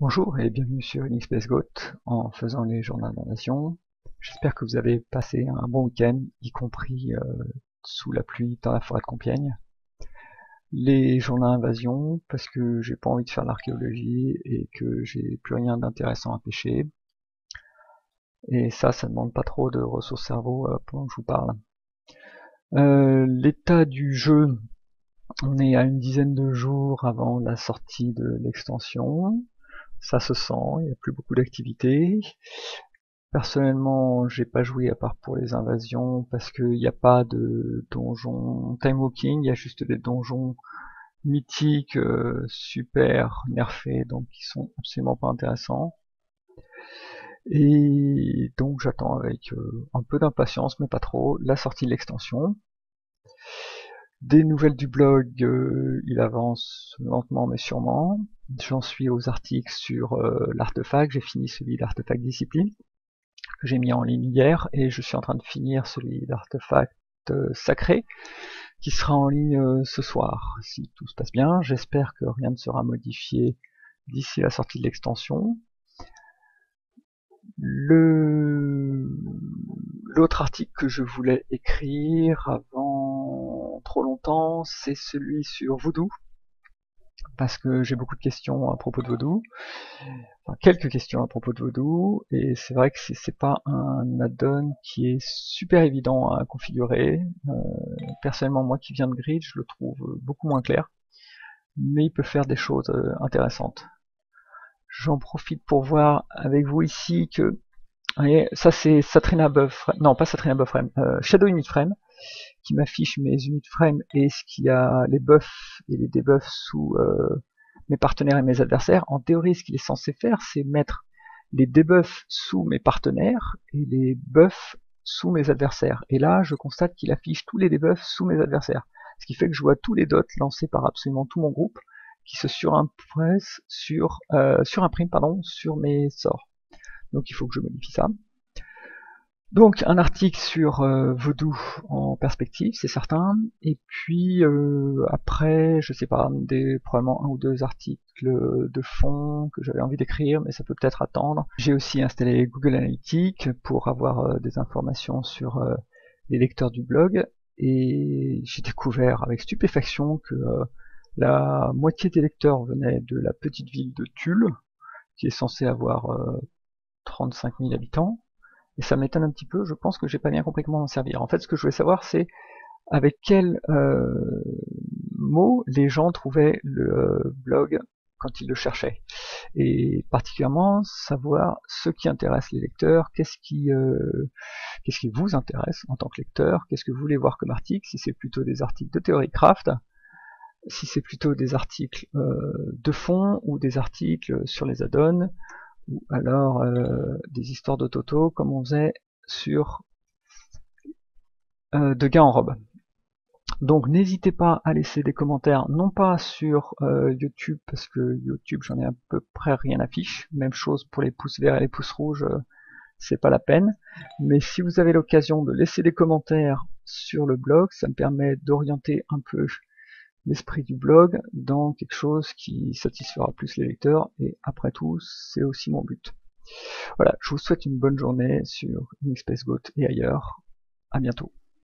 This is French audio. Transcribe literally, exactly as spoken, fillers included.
Bonjour et bienvenue sur InXPaceGoat en faisant les journaux d'invasion. J'espère que vous avez passé un bon week-end, y compris euh, sous la pluie dans la forêt de Compiègne. Les journaux d'invasion parce que j'ai pas envie de faire de l'archéologie et que j'ai plus rien d'intéressant à pêcher. Et ça, ça demande pas trop de ressources cerveau euh, pendant que je vous parle. Euh, L'état du jeu, on est à une dizaine de jours avant la sortie de l'extension. Ça se sent, il n'y a plus beaucoup d'activité. Personnellement, j'ai pas joué à part pour les invasions parce qu'il n'y a pas de donjon time walking, il y a juste des donjons mythiques euh, super nerfés, donc qui sont absolument pas intéressants. Et donc j'attends avec euh, un peu d'impatience, mais pas trop, la sortie de l'extension. Des nouvelles du blog, euh, il avance lentement mais sûrement. J'en suis aux articles sur euh, l'artefact, j'ai fini celui d'artefact discipline que j'ai mis en ligne hier et je suis en train de finir celui d'artefact euh, sacré qui sera en ligne euh, ce soir si tout se passe bien. J'espère que rien ne sera modifié d'ici la sortie de l'extension. Le l'autre article que je voulais écrire avant trop longtemps, c'est celui sur Voodoo, parce que j'ai beaucoup de questions à propos de Voodoo, enfin, quelques questions à propos de Voodoo, et c'est vrai que c'est pas un add-on qui est super évident à configurer. Euh, personnellement, moi qui viens de Grid, je le trouve beaucoup moins clair, mais il peut faire des choses euh, intéressantes. J'en profite pour voir avec vous ici que voyez, ça c'est Satrina Bufframe, non pas Satrina Bufframe, euh, Shadow Unit Frame, qui m'affiche mes unit frames et ce qu'il y a les buffs et les debuffs sous euh, mes partenaires et mes adversaires. En théorie, ce qu'il est censé faire, c'est mettre les debuffs sous mes partenaires et les buffs sous mes adversaires. Et là, je constate qu'il affiche tous les debuffs sous mes adversaires. Ce qui fait que je vois tous les dots lancés par absolument tout mon groupe qui se surimpriment sur, euh, surimpriment, pardon, sur mes sorts. Donc il faut que je modifie ça. Donc un article sur euh, Voodoo en perspective, c'est certain. Et puis euh, après, je sais pas, des, probablement un ou deux articles de fond que j'avais envie d'écrire, mais ça peut peut-être attendre. J'ai aussi installé Google Analytics pour avoir euh, des informations sur euh, les lecteurs du blog. Et j'ai découvert avec stupéfaction que euh, la moitié des lecteurs venaient de la petite ville de Tulle, qui est censée avoir euh, trente-cinq mille habitants. Et ça m'étonne un petit peu, je pense que j'ai pas bien compris comment m'en servir. En fait, ce que je voulais savoir, c'est avec quels euh, mots les gens trouvaient le euh, blog quand ils le cherchaient. Et particulièrement, savoir ce qui intéresse les lecteurs, qu'est-ce qui, euh, qu'est-ce qui vous intéresse en tant que lecteur, qu'est-ce que vous voulez voir comme article, si c'est plutôt des articles de théorie craft, si c'est plutôt des articles euh, de fond ou des articles sur les add-ons, ou alors euh, des histoires de Toto comme on faisait sur euh, de gars en robe. Donc n'hésitez pas à laisser des commentaires, non pas sur euh, YouTube, parce que YouTube j'en ai à peu près rien à fiche, même chose pour les pouces verts et les pouces rouges, euh, c'est pas la peine, mais si vous avez l'occasion de laisser des commentaires sur le blog, ça me permet d'orienter un peu l'esprit du blog dans quelque chose qui satisfera plus les lecteurs, et après tout, c'est aussi mon but. Voilà, je vous souhaite une bonne journée sur InXPaceGoat et ailleurs. À bientôt.